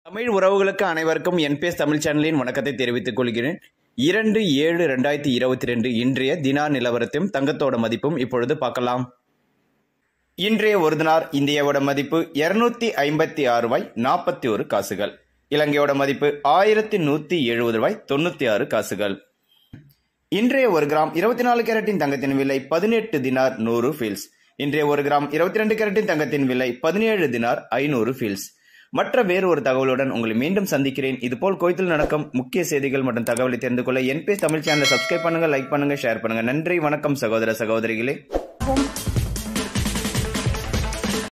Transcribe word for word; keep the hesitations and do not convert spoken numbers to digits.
தமிழ் உறவுகளுக்கு அனைவருக்கும் என்பிஎஸ் தமிழ் சேனலின் வணக்கத்தை தெரிவித்துக் கொள்கிறேன். இரண்டு ஏழு ரெண்டாயிரத்தி இருபத்தி ரெண்டு இன்றைய தினார் நிலவரத்தையும் தங்கத்தோட மதிப்பும் இப்பொழுது பார்க்கலாம். இன்றைய ஒரு தினார் இந்தியாவோட மதிப்பு இருநூத்தி ஐம்பத்தி ஆறு ரூபாய் நாற்பத்தி ஒரு காசுகள். இலங்கையோட மதிப்பு ஆயிரத்தி நூத்தி எழுபது ரூபாய் தொண்ணூத்தி ஆறு காசுகள். இன்றைய ஒரு கிராம் இருபத்தி நாலு கேரட்டின் தங்கத்தின் விலை பதினெட்டு தினார் நூறு ஃபீல்ஸ். இன்றைய ஒரு கிராம் இருபத்தி ரெண்டு கேரட்டின் தங்கத்தின் விலை பதினேழு தினார் ஐநூறு ஃபீல்ஸ். மற்ற வேறு ஒரு தகவலுடன் உங்களை மீண்டும் சந்திக்கிறேன். இதுபோல் கோயத்தில் நடக்கும் முக்கிய செய்திகள் மற்றும் தகவலை தெரிந்து கொள்ள என்பிஎஸ் தமிழ் சேனலை சப்ஸ்கிரைப் பண்ணுங்க, லைக் பண்ணுங்க, ஷேர் பண்ணுங்க. நன்றி, வணக்கம் சகோதர சகோதரிகளே.